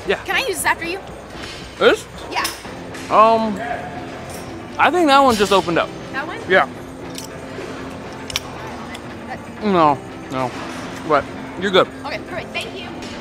Yeah. Can I use this after you? This? Yeah. I think that one just opened up. That one? Yeah. No. But you're good. Okay, perfect. Thank you.